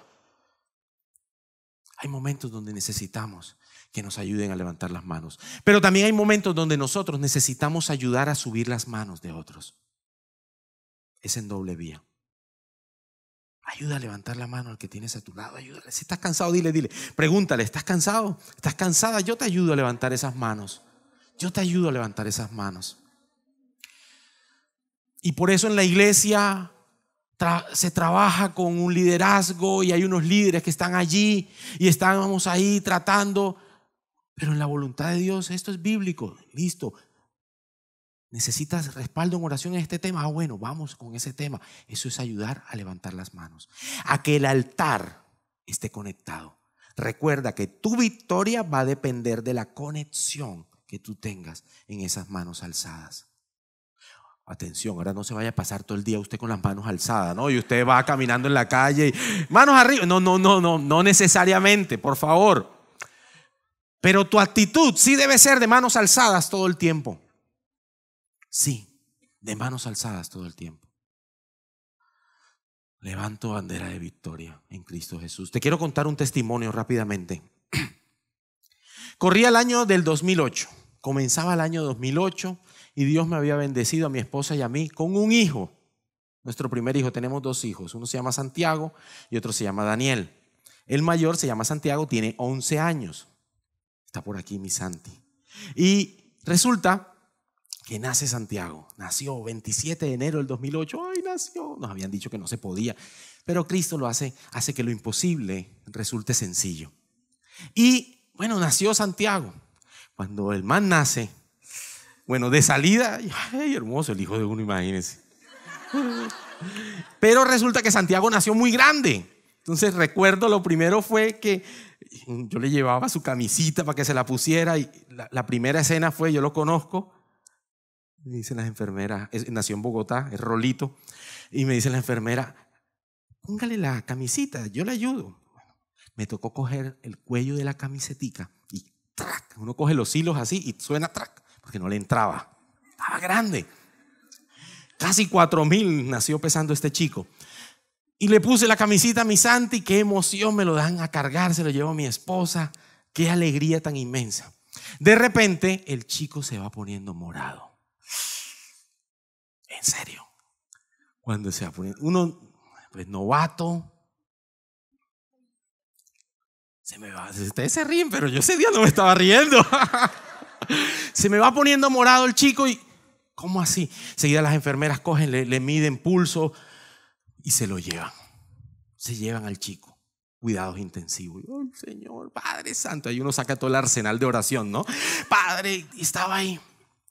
Hay momentos donde necesitamos que nos ayuden a levantar las manos, pero también hay momentos donde nosotros necesitamos ayudar a subir las manos de otros. Es en doble vía. Ayuda a levantar la mano al que tienes a tu lado, ayúdale. Si estás cansado, dile, dile, pregúntale, ¿estás cansado? ¿Estás cansada? Yo te ayudo a levantar esas manos. Yo te ayudo a levantar esas manos. Y por eso en la iglesia tra- se trabaja con un liderazgo y hay unos líderes que están allí y estamos ahí tratando. Pero en la voluntad de Dios esto es bíblico. Listo. ¿Necesitas respaldo en oración en este tema? Ah, bueno, vamos con ese tema. Eso es ayudar a levantar las manos. A que el altar esté conectado. Recuerda que tu victoria va a depender de la conexión que tú tengas en esas manos alzadas. Atención, ahora no se vaya a pasar todo el día usted con las manos alzadas, ¿no? Y usted va caminando en la calle y manos arriba. No, no, no, no, no necesariamente, por favor. Pero tu actitud sí debe ser de manos alzadas todo el tiempo. Sí, de manos alzadas todo el tiempo. Levanto bandera de victoria en Cristo Jesús. Te quiero contar un testimonio rápidamente. Corría el año del dos mil ocho. Comenzaba el año dos mil ocho. Y Dios me había bendecido a mi esposa y a mí con un hijo. Nuestro primer hijo, tenemos dos hijos. Uno se llama Santiago y otro se llama Daniel. El mayor se llama Santiago, tiene once años. Está por aquí mi Santi. Y resulta que nace Santiago. Nació veintisiete de enero del dos mil ocho. ¡Ay, nació! Nos habían dicho que no se podía. Pero Cristo lo hace, hace que lo imposible resulte sencillo. Y bueno, nació Santiago. Cuando el man nace, bueno, de salida, ay, hermoso el hijo de uno, imagínense. Pero resulta que Santiago nació muy grande. Entonces recuerdo, lo primero fue que yo le llevaba su camisita para que se la pusiera. Y la, la primera escena fue, yo lo conozco, me dicen las enfermeras, es, nació en Bogotá, es Rolito. Y me dice la enfermera, póngale la camisita, yo le ayudo. Bueno, me tocó coger el cuello de la camisetica y trac, uno coge los hilos así y suena trac. Porque no le entraba, estaba grande, casi cuatro mil nació pesando este chico. Y le puse la camisita a mi Santi, qué emoción, me lo dan a cargar, se lo llevo a mi esposa, qué alegría tan inmensa. De repente el chico se va poniendo morado. En serio, cuando se va poniendo, uno pues novato, se me va, ustedes se ríen, pero yo ese día no me estaba riendo. Se me va poniendo morado el chico y ¿cómo así? Seguida las enfermeras cogen, le, le miden pulso. y se lo llevan. Se llevan al chico. Cuidados intensivos. ¡Ay, Señor, Padre Santo! Ahí uno saca todo el arsenal de oración, ¿no? Padre, estaba ahí.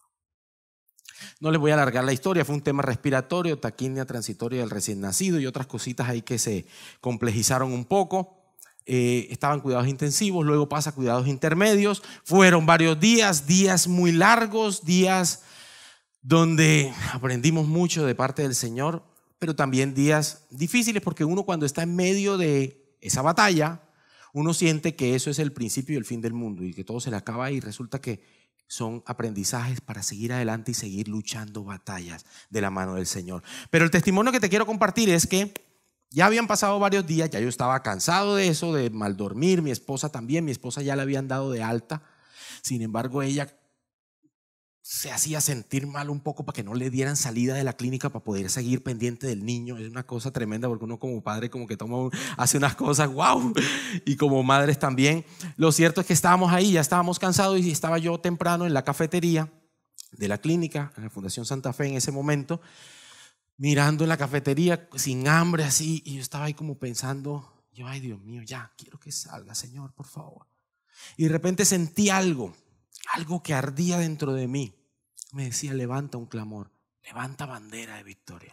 No les voy a alargar la historia, fue un tema respiratorio, taquicardia transitoria del recién nacido y otras cositas ahí que se complejizaron un poco. Eh, estaban cuidados intensivos, luego pasa cuidados intermedios. Fueron varios días, días muy largos, días donde aprendimos mucho de parte del Señor, pero también días difíciles porque uno cuando está en medio de esa batalla, uno siente que eso es el principio y el fin del mundo y que todo se le acaba y resulta que son aprendizajes para seguir adelante y seguir luchando batallas de la mano del Señor. Pero el testimonio que te quiero compartir es que ya habían pasado varios días, ya yo estaba cansado de eso, de mal dormir, mi esposa también, mi esposa ya la habían dado de alta. Sin embargo, ella se hacía sentir mal un poco para que no le dieran salida de la clínica para poder seguir pendiente del niño. Es una cosa tremenda porque uno como padre como que toma un, hace unas cosas wow, y como madres también. Lo cierto es que estábamos ahí, ya estábamos cansados y estaba yo temprano en la cafetería de la clínica, en la Fundación Santa Fe en ese momento, mirando en la cafetería sin hambre así, y yo estaba ahí como pensando, yo ay Dios mío, ya quiero que salga, Señor, por favor. Y de repente sentí algo, algo que ardía dentro de mí. Me decía, levanta un clamor, levanta bandera de victoria.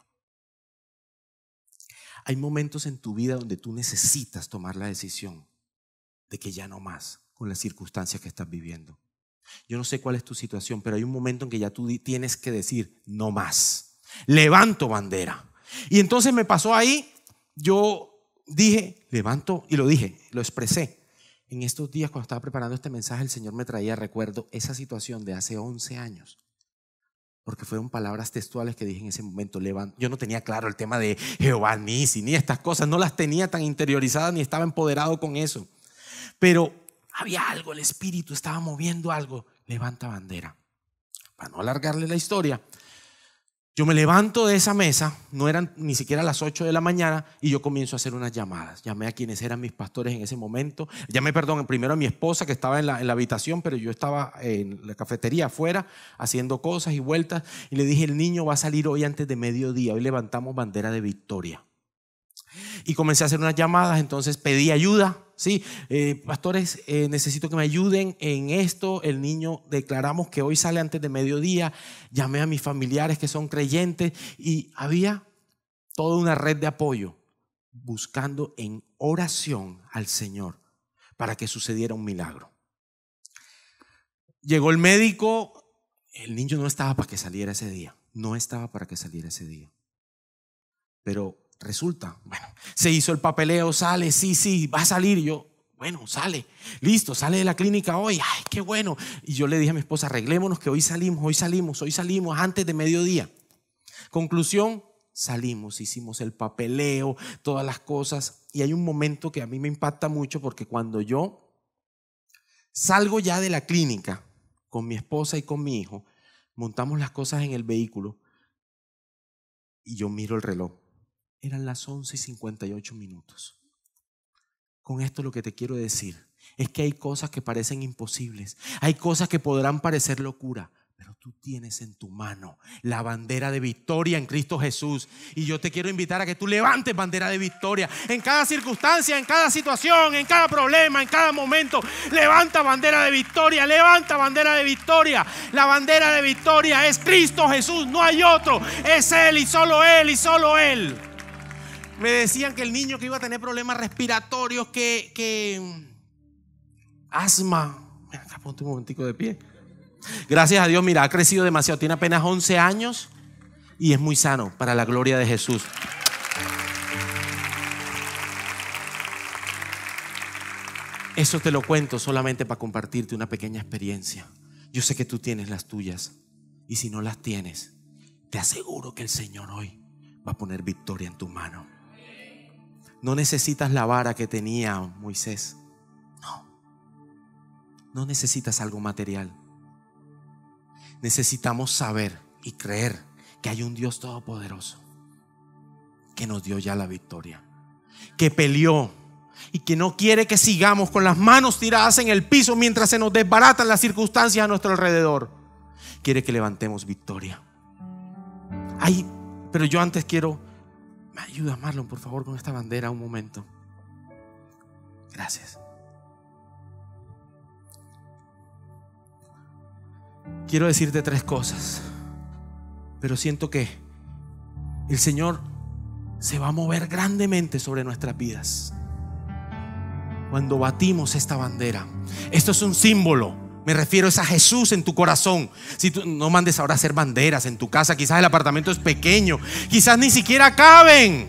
Hay momentos en tu vida donde tú necesitas tomar la decisión de que ya no más con las circunstancias que estás viviendo. Yo no sé cuál es tu situación, pero hay un momento en que ya tú tienes que decir, no más, levanto bandera. Y entonces me pasó ahí, yo dije, levanto, y lo dije, lo expresé. En estos días cuando estaba preparando este mensaje, el Señor me traía recuerdo esa situación de hace once años. Porque fueron palabras textuales que dije en ese momento. Yo no tenía claro el tema de Jehová Nisi, ni estas cosas, no las tenía tan interiorizadas ni estaba empoderado con eso. Pero había algo, el Espíritu estaba moviendo algo. Levanta bandera. Para no alargarle la historia, yo me levanto de esa mesa, no eran ni siquiera las ocho de la mañana, y yo comienzo a hacer unas llamadas. Llamé a quienes eran mis pastores en ese momento. Llamé, perdón, primero a mi esposa que estaba en la, en la habitación, pero yo estaba en la cafetería afuera haciendo cosas y vueltas. Y le dije, el niño va a salir hoy antes de mediodía. Hoy levantamos bandera de victoria. Y comencé a hacer unas llamadas, entonces pedí ayuda. Sí, eh, pastores, eh, necesito que me ayuden en esto. El niño declaramos que hoy sale antes de mediodía. Llamé a mis familiares que son creyentes y había toda una red de apoyo buscando en oración al Señor para que sucediera un milagro. Llegó el médico, el niño no estaba para que saliera ese día, no estaba para que saliera ese día. Pero resulta, bueno, se hizo el papeleo, sale, sí, sí, va a salir. Yo, bueno, sale, listo, sale de la clínica hoy, ay, qué bueno. Y yo le dije a mi esposa, arreglémonos que hoy salimos, hoy salimos, hoy salimos antes de mediodía. Conclusión, salimos, hicimos el papeleo, todas las cosas. Y hay un momento que a mí me impacta mucho porque cuando yo salgo ya de la clínica con mi esposa y con mi hijo, montamos las cosas en el vehículo y yo miro el reloj. Eran las once y cincuenta y ocho minutos. Con esto lo que te quiero decir es que hay cosas que parecen imposibles. Hay cosas que podrán parecer locura. Pero tú tienes en tu mano la bandera de victoria en Cristo Jesús. Y yo te quiero invitar a que tú levantes bandera de victoria. En cada circunstancia, en cada situación, en cada problema, en cada momento. Levanta bandera de victoria, levanta bandera de victoria. La bandera de victoria es Cristo Jesús, no hay otro. Es Él y solo Él y solo Él. Me decían que el niño que iba a tener problemas respiratorios, que, que asma. Acá ponte un momentico de pie. Gracias a Dios, mira, ha crecido demasiado. Tiene apenas once años y es muy sano para la gloria de Jesús. Eso te lo cuento solamente para compartirte una pequeña experiencia. Yo sé que tú tienes las tuyas y si no las tienes, te aseguro que el Señor hoy va a poner victoria en tu mano. No necesitas la vara que tenía Moisés. No. No necesitas algo material. Necesitamos saber y creer que hay un Dios todopoderoso que nos dio ya la victoria, que peleó y que no quiere que sigamos con las manos tiradas en el piso mientras se nos desbaratan las circunstancias a nuestro alrededor. Quiere que levantemos victoria. Ay, pero yo antes quiero ¿Me ayuda, Marlon, por favor, con esta bandera un momento? Gracias. Quiero decirte tres cosas, pero siento que el Señor se va a mover grandemente sobre nuestras vidas cuando batimos esta bandera. Esto es un símbolo. Me refiero es a Jesús en tu corazón. Si tú no mandes ahora a hacer banderas en tu casa, quizás el apartamento es pequeño, quizás ni siquiera caben.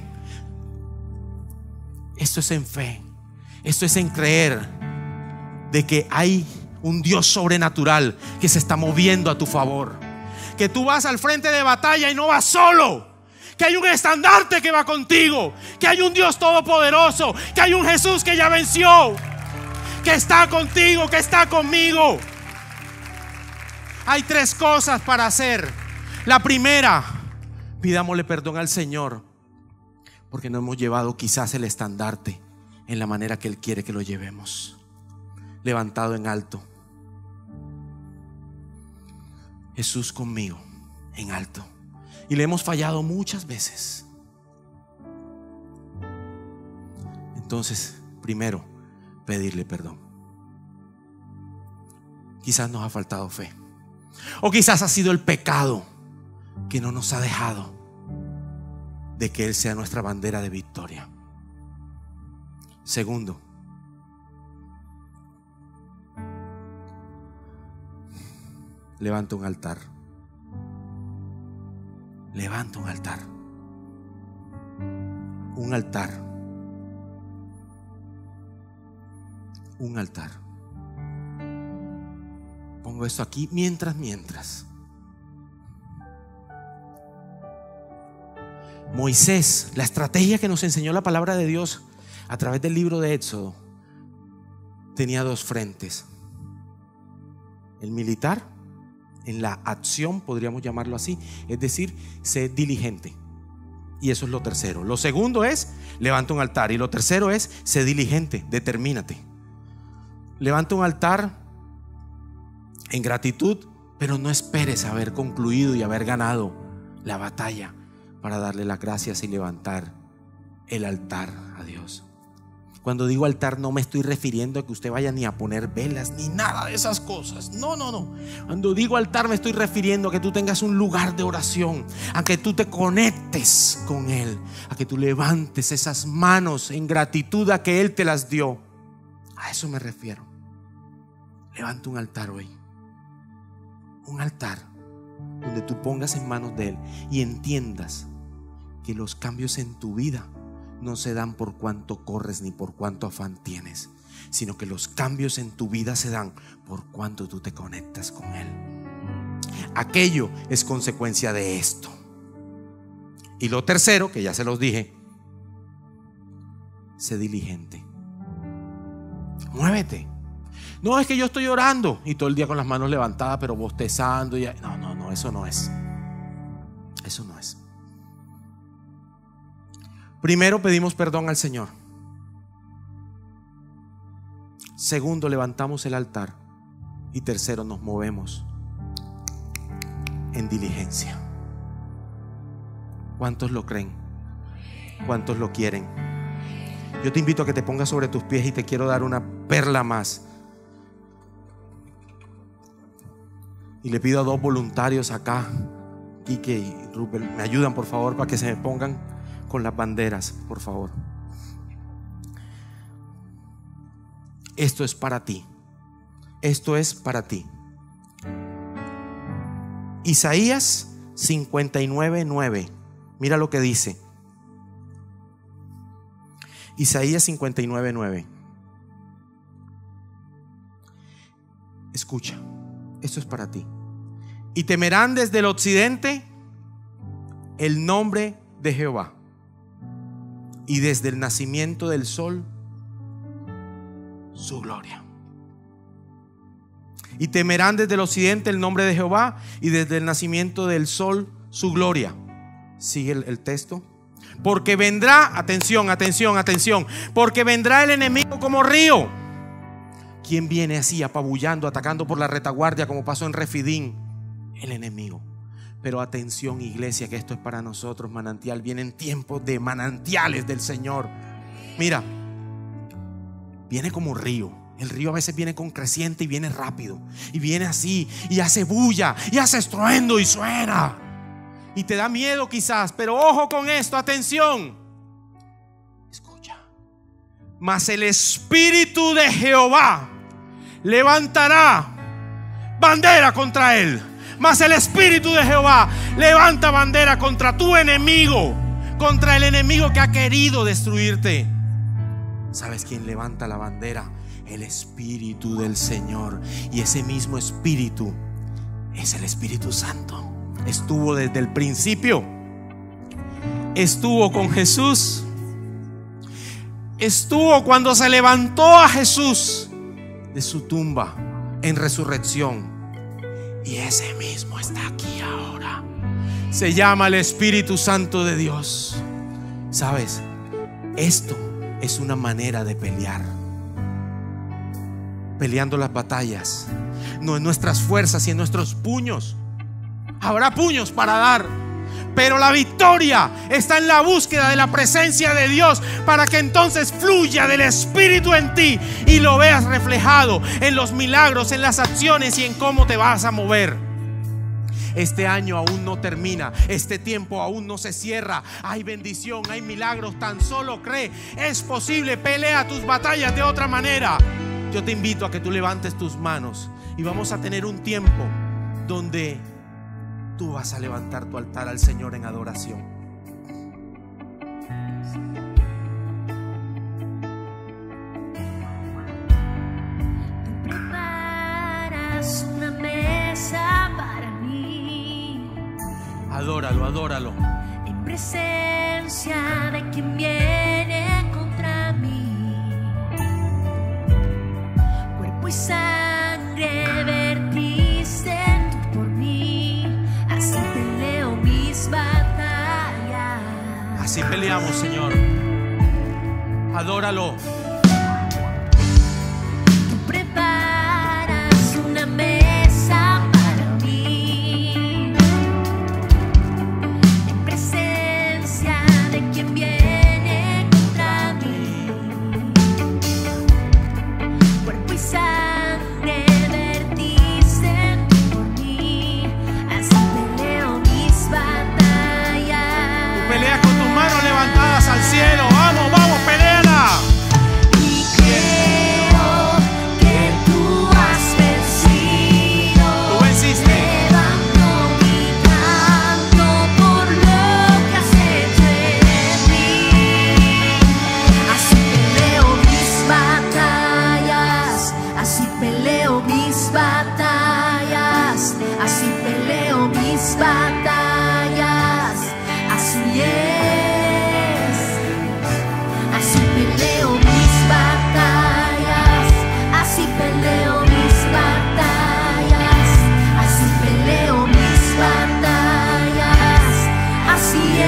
Esto es en fe. Esto es en creer de que hay un Dios sobrenatural que se está moviendo a tu favor. Que tú vas al frente de batalla y no vas solo. Que hay un estandarte que va contigo. Que hay un Dios todopoderoso. Que hay un Jesús que ya venció. Que está contigo, que está conmigo. Hay tres cosas para hacer. La primera, pidámosle perdón al Señor porque no hemos llevado quizás el estandarte en la manera que Él quiere que lo llevemos, levantado en alto. Jesús conmigo, en alto. Y le hemos fallado muchas veces. Entonces, primero, pedirle perdón. Quizás nos ha faltado fe, o quizás ha sido el pecado que no nos ha dejado de que Él sea nuestra bandera de victoria. Segundo, levanta un altar. Levanta un altar. Un altar. Un altar. Pongo esto aquí mientras, mientras. Moisés, la estrategia que nos enseñó la palabra de Dios a través del libro de Éxodo, tenía dos frentes. El militar, en la acción, podríamos llamarlo así, es decir, sé diligente. Y eso es lo tercero. Lo segundo es, levanta un altar. Y lo tercero es, sé diligente, determínate. Levanta un altar en gratitud, pero no esperes haber concluido y haber ganado la batalla para darle las gracias y levantar el altar a Dios. Cuando digo altar, no me estoy refiriendo a que usted vaya ni a poner velas ni nada de esas cosas. No, no, no. Cuando digo altar, me estoy refiriendo a que tú tengas un lugar de oración, a que tú te conectes con Él, a que tú levantes esas manos en gratitud a que Él te las dio. A eso me refiero. Levanta un altar hoy. Un altar donde tú pongas en manos de Él y entiendas que los cambios en tu vida no se dan por cuánto corres ni por cuánto afán tienes, sino que los cambios en tu vida se dan por cuánto tú te conectas con Él. Aquello es consecuencia de esto. Y lo tercero, que ya se los dije, sé diligente. Muévete. No es que yo estoy orando y todo el día con las manos levantadas pero bostezando y... No, no, no, eso no es. Eso no es. Primero, pedimos perdón al Señor. Segundo, levantamos el altar. Y tercero, nos movemos en diligencia. ¿Cuántos lo creen? ¿Cuántos lo quieren? Yo te invito a que te pongas sobre tus pies y te quiero dar una perla más. Y le pido a dos voluntarios acá, Quique y Rupert, me ayudan por favor para que se me pongan con las banderas, por favor. Esto es para ti. Esto es para ti. Isaías cincuenta y nueve, nueve. Mira lo que dice. Isaías cincuenta y nueve, nueve. Escucha, esto es para ti. Y temerán desde el occidente el nombre de Jehová, y desde el nacimiento del sol su gloria. Y temerán desde el occidente el nombre de Jehová, y desde el nacimiento del sol su gloria. Sigue el, el texto. Porque vendrá, atención, atención, atención, porque vendrá el enemigo como río. ¿Quién viene así apabullando, atacando por la retaguardia como pasó en Refidín? El enemigo. Pero atención, iglesia, que esto es para nosotros, manantial. Vienen tiempos de manantiales del Señor. Mira, viene como un río. El río a veces viene con creciente y viene rápido. Y viene así y hace bulla y hace estruendo y suena. Y te da miedo quizás, pero ojo con esto, atención. Escucha. Mas el Espíritu de Jehová levantará bandera contra él. Mas el Espíritu de Jehová levanta bandera contra tu enemigo, contra el enemigo que ha querido destruirte. ¿Sabes quién levanta la bandera? El Espíritu del Señor. Y ese mismo Espíritu es el Espíritu Santo. Estuvo desde el principio. Estuvo con Jesús. Estuvo cuando se levantó a Jesús de su tumba en resurrección. Y ese mismo está aquí ahora. Se llama el Espíritu Santo de Dios. ¿Sabes? Esto es una manera de pelear. Peleando las batallas, no en nuestras fuerzas y en nuestros puños. Habrá puños para dar, pero la victoria está en la búsqueda de la presencia de Dios, para que entonces fluya del Espíritu en ti y lo veas reflejado en los milagros, en las acciones y en cómo te vas a mover. Este año aún no termina, este tiempo aún no se cierra. Hay bendición, hay milagros, tan solo cree. Es posible, pelea tus batallas de otra manera. Yo te invito a que tú levantes tus manos y vamos a tener un tiempo donde tú vas a levantar tu altar al Señor en adoración. Tú preparas una mesa para mí. Adóralo, adóralo. En presencia de quien viene contra mí. Cuerpo y sangre vertiste tú por mí. Así peleo mis batallas. Así peleamos, Señor. Adóralo. Tú preparas una mesa para mí. En presencia de quien viene contra mí. Cuerpo y sangre vertiste tú por mí. Así peleo mis batallas. Tú peleas con tus manos levantadas al cielo. Vamos, vamos, peleala. Y creo que tú has vencido. Tú venciste. Levanto mi canto por lo que has hecho en mí. Así peleo mis batallas. Así peleo mis batallas. Así peleo mis batallas. Así es. Así peleo mis batallas. Así peleo mis batallas. Así peleo mis batallas. Así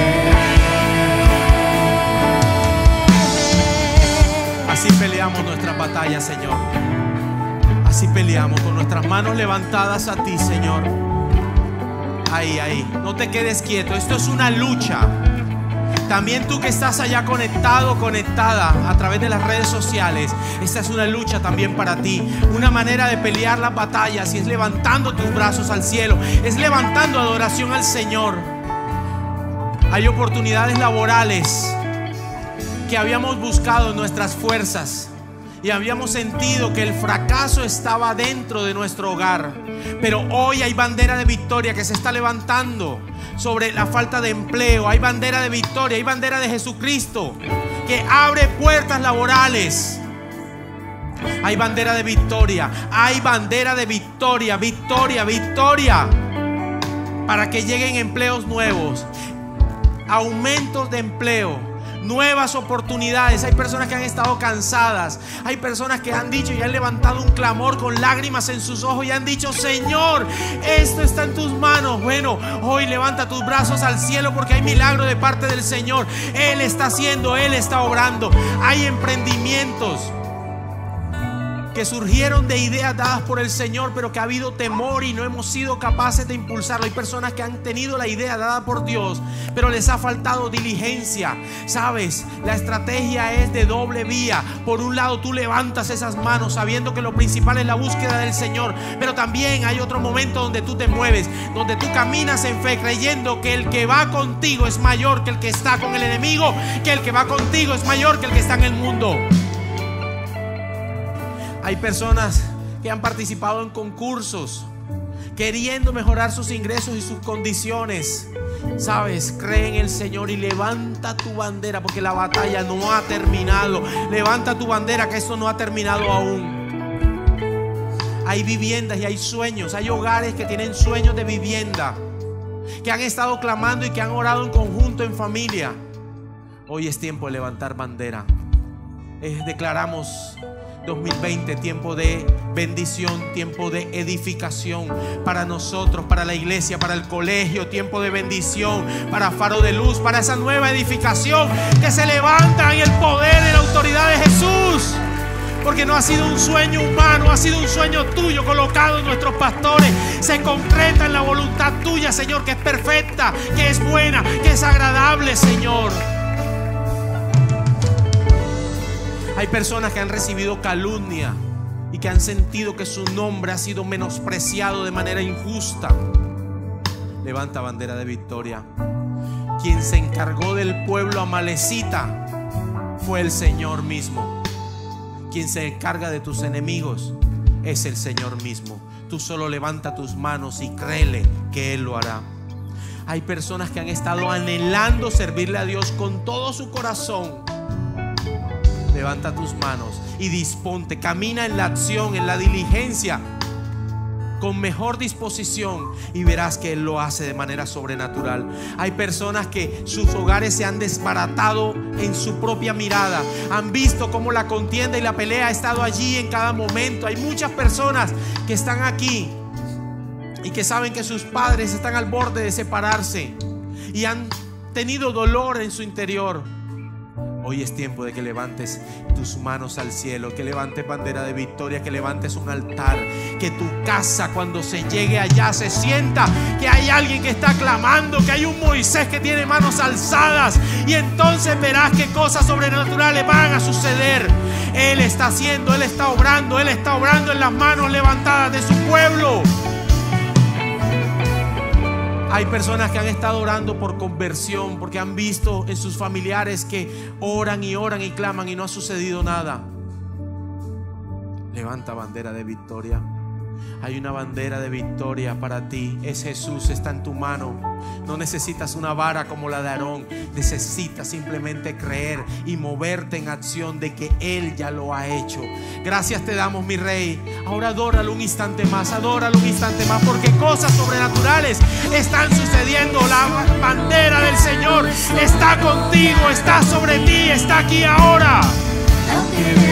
es. Así peleamos nuestras batallas, Señor. Así peleamos con nuestras manos levantadas a ti, Señor. Ahí, ahí. No te quedes quieto. Esto es una lucha. También tú que estás allá conectado, conectada a través de las redes sociales, esta es una lucha también para ti. Una manera de pelear las batallas y es levantando tus brazos al cielo. Es levantando adoración al Señor. Hay oportunidades laborales que habíamos buscado en nuestras fuerzas y habíamos sentido que el fracaso estaba dentro de nuestro hogar. Pero hoy hay bandera de victoria que se está levantando sobre la falta de empleo. Hay bandera de victoria, hay bandera de Jesucristo que abre puertas laborales. Hay bandera de victoria, hay bandera de victoria, victoria, victoria, para que lleguen empleos nuevos, aumentos de empleo, nuevas oportunidades. Hay personas que han estado cansadas. Hay personas que han dicho y han levantado un clamor con lágrimas en sus ojos y han dicho: Señor, esto está en tus manos. Bueno, hoy levanta tus brazos al cielo porque hay milagro de parte del Señor. Él está haciendo, Él está obrando. Hay emprendimientos que surgieron de ideas dadas por el Señor, pero que ha habido temor y no hemos sido capaces de impulsarlo. Hay personas que han tenido la idea dada por Dios, pero les ha faltado diligencia. Sabes, la estrategia es de doble vía. Por un lado, tú levantas esas manos sabiendo que lo principal es la búsqueda del Señor, pero también hay otro momento donde tú te mueves, donde tú caminas en fe, creyendo que el que va contigo es mayor que el que está con el enemigo, que el que va contigo es mayor que el que está en el mundo. Hay personas que han participado en concursos queriendo mejorar sus ingresos y sus condiciones. Sabes, cree en el Señor y levanta tu bandera, porque la batalla no ha terminado. Levanta tu bandera, que esto no ha terminado aún. Hay viviendas y hay sueños. Hay hogares que tienen sueños de vivienda, que han estado clamando y que han orado en conjunto, en familia. Hoy es tiempo de levantar bandera. Eh, declaramos dos mil veinte, tiempo de bendición, tiempo de edificación para nosotros, para la iglesia, para el colegio, tiempo de bendición para Faro de Luz, para esa nueva edificación que se levanta en el poder y la autoridad de Jesús. Porque no ha sido un sueño humano, ha sido un sueño tuyo colocado en nuestros pastores. Se concreta en la voluntad tuya, Señor, que es perfecta, que es buena, que es agradable, Señor. Hay personas que han recibido calumnia y que han sentido que su nombre ha sido menospreciado de manera injusta. Levanta bandera de victoria. Quien se encargó del pueblo amalecita fue el Señor mismo. Quien se encarga de tus enemigos es el Señor mismo. Tú solo levanta tus manos y créele que Él lo hará. Hay personas que han estado anhelando servirle a Dios con todo su corazón. Levanta tus manos y disponte, camina en la acción, en la diligencia, con mejor disposición, y verás que Él lo hace de manera sobrenatural. Hay personas que sus hogares se han desbaratado en su propia mirada. Han visto cómo la contienda y la pelea ha estado allí en cada momento. Hay muchas personas que están aquí y que saben que sus padres están al borde de separarse y han tenido dolor en su interior. Hoy es tiempo de que levantes tus manos al cielo, que levantes bandera de victoria, que levantes un altar, que tu casa, cuando se llegue allá, se sienta que hay alguien que está clamando, que hay un Moisés que tiene manos alzadas, y entonces verás que cosas sobrenaturales van a suceder. Él está haciendo, Él está obrando, Él está obrando en las manos levantadas de su pueblo. Hay personas que han estado orando por conversión porque han visto en sus familiares que oran y oran y claman y no ha sucedido nada. Levanta bandera de victoria. Hay una bandera de victoria para ti. Es Jesús, está en tu mano. No necesitas una vara como la de Aarón. Necesitas simplemente creer y moverte en acción de que Él ya lo ha hecho. Gracias te damos, mi Rey. Ahora adóralo un instante más, adóralo un instante más, porque cosas sobrenaturales están sucediendo. La bandera del Señor está contigo, está sobre ti, está aquí ahora. Aunque